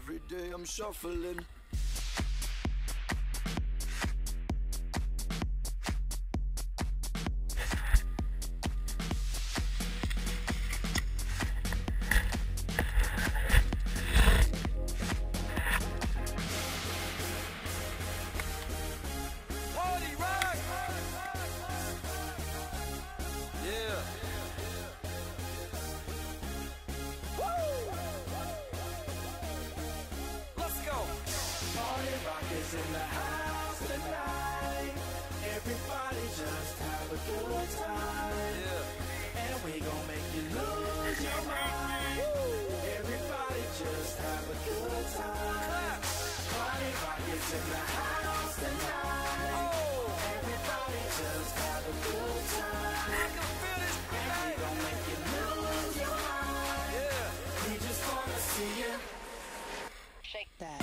Every day I'm shuffling. Party rock! Yeah. Let's go. Party rock is in the house tonight. Everybody just have a good time. Yeah. And we gon' make you lose your mind. Everybody just have a good time. Party rock is in the house tonight. Everybody just have a good time. And we gon' make you lose your mind. Yeah. We just wanna see you Shake that.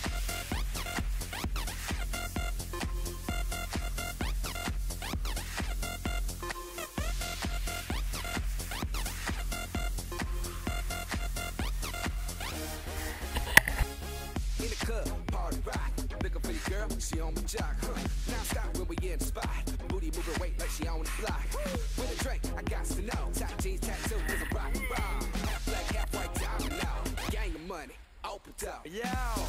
in the club, party rock. Looking for your girl, she on my jock, huh? Now stop when we in the spot. Booty moving weight like she on the block. With a drink, I got to know. Tight jeans, tattoo, cause I'm rock and roll. Half black, half white, diamond now. Gang of money, open up. Yo,